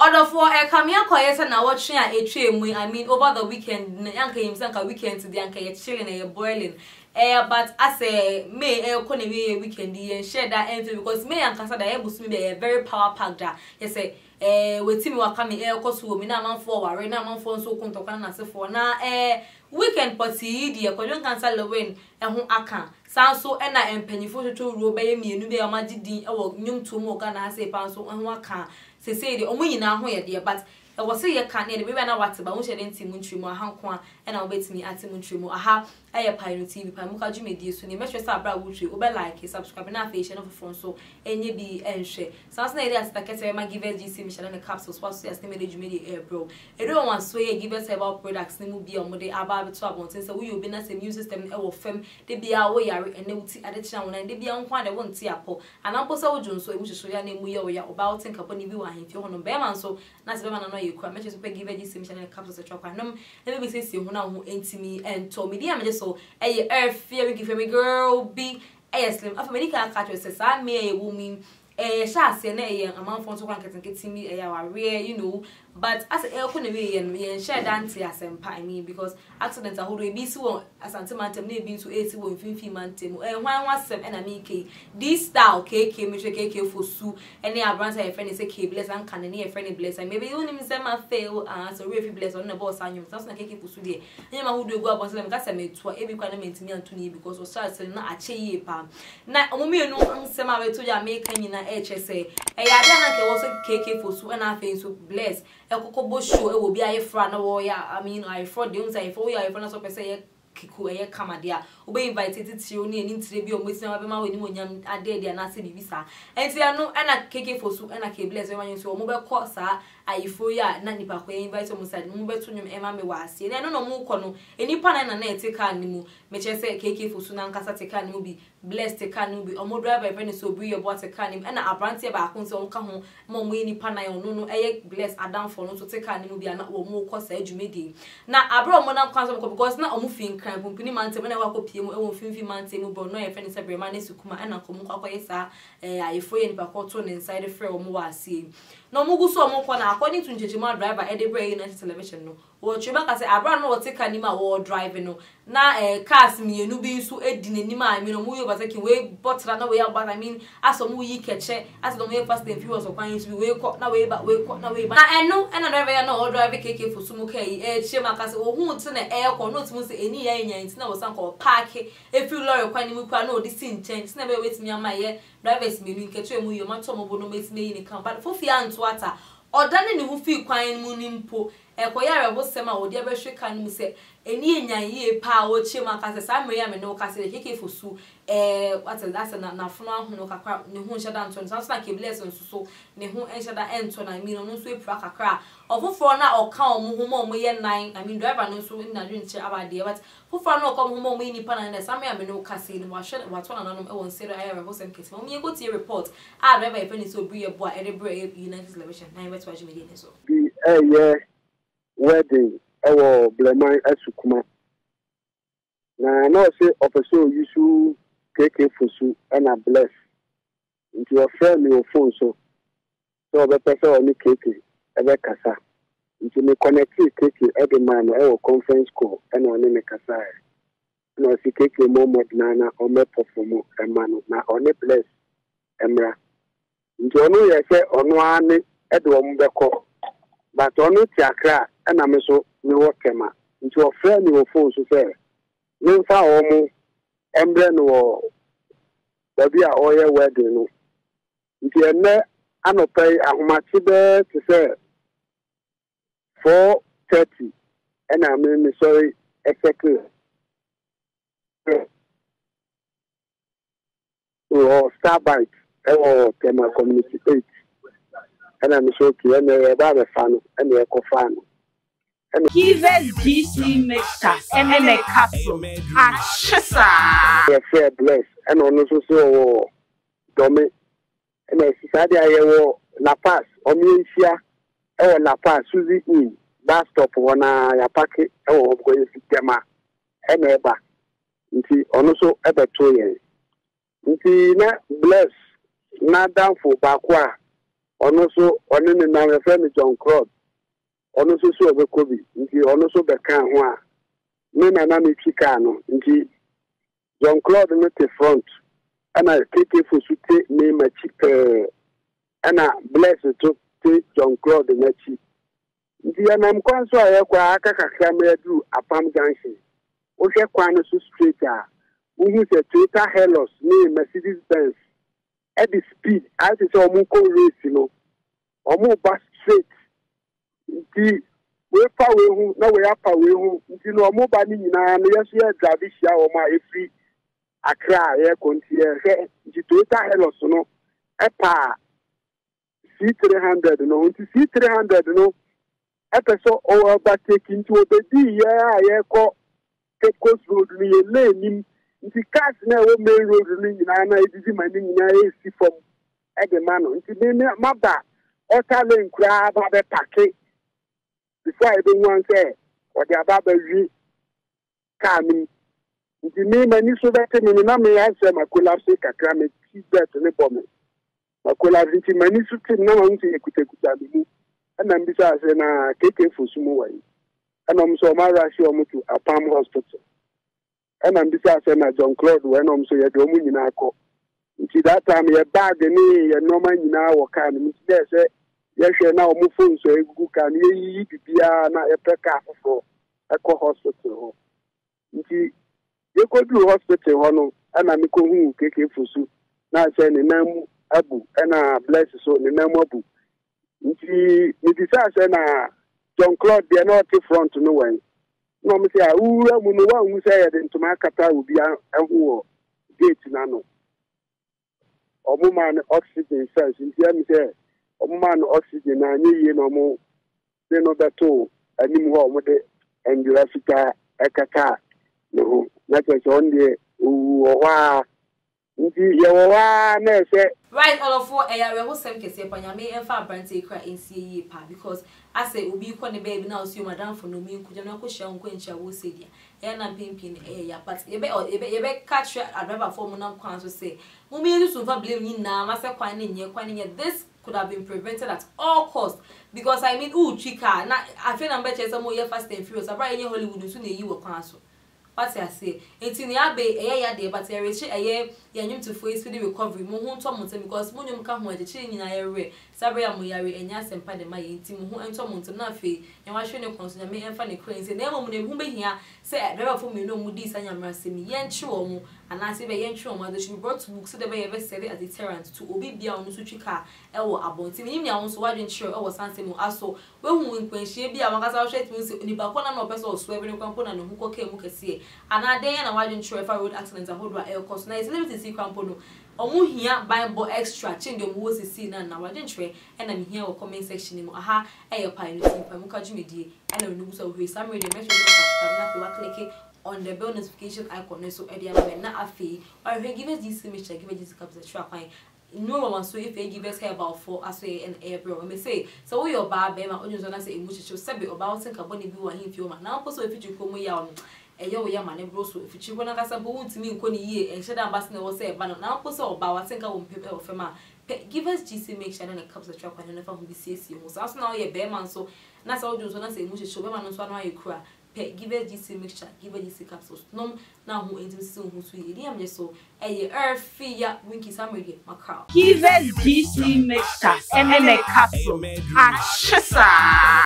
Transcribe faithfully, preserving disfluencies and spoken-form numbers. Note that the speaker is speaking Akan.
Order for a cameo quiet and now watching a train. I mean, over the weekend, Yanka himself a weekend to the Yanka chilling and boiling. Eh, but I say, may a economy weekend and share that entry because may and Casa able to be a very power packed. Yes, say, eh, with Timmy were coming air cost women, a man forward, right now, man for so contocan as for now, eh, weekend party, dear, because cancel the win and who I can. Sound so and I am penny for two robey me, and be a magic or new to more can I say, pounds and one can. Say the only now here, dear, but I was say you can't nearly when I watch about which I didn't see Muntrimo, Hankwan, and I'll wait me at Muntrimo. Aha, I have Pirate T V, Pamuka Jimmy Dear, soon. You must start about which you over like a subscribing affiliation of a phone so and you be and share. Sounds like that's the case. I might give a G C Michelle and the capsules was to estimate media air bro. I don't want to swear, give us about products, they will be on Monday about trouble. Since we will be not a music system or film, they be our way and they will see at the channel and they be on one, they won't see a poll. And I'm also Jones, so we should show your name we are about think upon you and if you want to bear man so that's the one I know you can mention to give a G C Michelle and the capsules of chocolate. No, let me say, see who now who ain't me and told me, dear, just so a earth fear we give me girl be a slim of medical catcher says I may a woman a shas and a amount for so one can get me a rare, you know. But as a elk and share dance as and pie me because accidents are who be so as antimantem may be to eighty one fifty mantem and one was some enemy this style cake came which a cake for Sue and they are brands a friend is a cake bless and can near friendly bless and maybe you name them fail as a real bless on the boss and you sounds like a cake for Sue. And who do go up on them gas and made to every kind of me and to me because was started not a chey palm. Now, only no semi to your making in a H S A. I had also cake for Sue and I think so bless. A cocoa show it will be a friend or I mean I fraud the ones I for you I found us up say kiku e kama dia obey invited to you ni nti be o mesi na be ma weni monyam ade dia na se bibisa enti ano ana keke Fosu ana ke bless we manyu so mo be ko sa ayifo ya na nipa ko invite mo sa mo be to nwum e ma me wase na no no mo ko no enipa na na na eteka ni mu me che se keke Fosu na nkasa teka ni mu bi bless teka ni mu bi omo driver e so bi ye bo teka ni ana abrantie ba ko so onka ho mo mo enipa na yo no no eye bless adam for no so teka ni mu bi ana wo mo ko sa adwumedi na abro mo na kwanso ko because na omo fin kan pumpini mante me na wa ko pie mu e wo finfi mante mu bro no ye friend se brema na sukuma ana ko mu kwakọ yesa eh ayefo ye nipa ko to ne inside frɛ wo mo wa asie no mu gu so mo ko na according to Njejima driver e dey bring United television no wo tweba ka se abra no wo teka ni ma wo drive no na eh cars mienu bi nso edi nanim a mi no mu yo bataki we botra na we about I mean aso mu yi keche aso do me fast and furious okwan nso we ko na we ba we ko na we ba na eno ena driver ya no drive keke Fosu mu kai eh chema ka se wo hu te na eh ko no tmu se eni ya nya nti na wo san ko park e fi lorry kwan ni mu kwa na odi sin change na be wetimi amaye drivers mienu keche mu yo ma to mo bo no metime yi ni kan but fofi anto ata odane ni hu fi kwan mu ni mpo ekoya rebo sema odi abehwe kan mu se eni enyan ye pa wo chema ka se samre ya me no ka se keke Fosu eh what is that na na funu ahuno kakra ne hu nhyada nto so na ke bless nso so ne hu nhyada ento na mi no nso epura kakra ofoforo na oka omo hu mo mo ye nine I mean driver no so na dwunche abade but foforo na oka omo mo mo ni pa na samre ya me no ka se ni wa hwe wa to na nanom e won sere aye rebo sem kete mo me go tie report ah driver e feni so briye bo a e de briye United television na bet wa jimi dey so the eh yeah wedding ewo bleman asukuma na no say opeso yusu keke Fosu and a bless into your friend your phone so so be person oni keke ebe kasa into me connect keke every man e conference call and oni me kasa no si keke moment na na o me perform e man na oni bless emra into onu ye say onu ani e do mo be ko but onu ti akra and na me so me work ema into your friend your phone so say me fa omo embre no baby a oye wedding no nti enne anopai ahomachi be to say four thirty and I mean sorry exactly oh Starbite oh tema community eight and I'm so okay and e ba be fan and e ko fan Give us G C mixture and then a capsule. Achesa. Yeah, fair bless. And also so Domi. And I said I will La Paz, Omisia, or La Paz, Suzy in, bus stop one a packet, or going to Tema, and Eba. Nti also ever two years. Nti na bless, na down for Bakwa, ono so one ne na refer John Claude ono so so obekobi nti ono so beka ho a me na na me twika no nti John Claude no te front ana K K Fosu te me machi eh ana bless to te John Claude na chi nti ana mkwanso aye kwa aka kakra me du apam junction o hwe kwan so straight a uhu se Toyota Hilux ni Mercedes Benz at the speed as is omu ko race no omu ba straight nti we pa we hu na we apa we hu nti no omu ba ni nyina no yeso ye drive hia o ma efri Accra ye konti ye he nti Toyota Hilux no epa C three hundred no nti C three hundred no epeso o overtake nti obedi ye a ye ko Coast Road ni ye lane nti cars na wo main road ni nyina na edidi mani nyina e si fom e de ma no nti me maba ota lane kura ba be pake before I be wan say o de aba ba wi car mi nti me mani so be te me na me ya se ma collapse kakra me ti bet ne bom ma collapse nti mani so ti na ma nti ekuta kuta mi ana mbisa se na K K Fosu mu wai ana mso ma rashi o mutu apam hospital and I'm besides na John Claude when I'm so you do nyina akọ nti that time your bag ni your normal nyina wo kan nti dey say ye hwe na omo phone so egugu kan ye yi bibia na e peka afọ akọ hospital ho nti ye ko du hospital ho no ana me ko hu K K Fosu na say ne nam abu na bless so ne nam abu nti me besides na John Claude dey not front no when no me say ura mu no wa hu say ye de ntoma kata obi ahu gate na no omo man oxygen cells ntia me say omo man oxygen na nyi no mo de no beto anim ho omo de endura fita ekata no na che on de o wa nti ye wa na say right all of four eya we ho sem kese panyame emfa brante kra ensie yi pa because I say obi ko ne baby na osu madam for no mi nkuja na ko hia nko encha wo se dia e na pimpin e ya but ye be ye be ye be catch adriver for mo na kwan so say mo mi use to blame ni na ma se kwan ne nye kwan ne this could have been prevented at all costs because I mean ooh chika na I feel number chese mo ye fast and furious abra ye Hollywood so na yi wo kwan so what I say enti ni abe eye ya de but e reach eye ya nyum to face for the recovery mo hu nto mo ntem because mo nyum ka ho ajechi nyina ye re sabre ya mo yare enya sempa de ma ye enti mo hu nto mo ntem na fe ya wa hwe ne konso nya me emfa ne crazy na mo ne hu behia say driver for me no mu di sanya mrasemi ye nchi wo mu anase be ye nchi wo mu they should be brought to book so they be ever serve as a deterrent to obi bia onu so twika e wo abonti mi ni awon so wadwen chire e wo sanse mu aso we hu nkwanhie bia wakasa wo hwe timi se oni ba kona na opeso o so ebe ne kwampo na ne hu koke mu kese ana den na wadwen chire fa road accident ahodo a e cause na celebrity see kwampo no omu hia bible extra change dem wo sisi na na wadwen chire e na mi hia wo comment section mu aha e ye pa ni pa mu ka jumedie e na no buso hwe summary dem make sure you subscribe na wa click on the bell notification icon so e dia na na afi or we give us this image give us this capture try fine no one so if you give us here about four as we an air bro me say so we your bar be ma onyo na say emotion sebe about think about ni bi wa hin fi o ma na poso if you come ya no eyo we ya ma ne bro so if you go na kasa bo wuntimi nko ni ye en sheda ambas na wo say ba no na poso oba wa think about pepe o fe ma give us G C make sure na capture try kwa na fa hu bi C C o so na we be man so na say onyo na say emotion show be ma no so na ye kura give us G C mixture, give us G C capsules. No, now who intimacy who sweet. I am just so a earth ya winky summary, my cow. Give us G C mixture and a capsule. Achesa.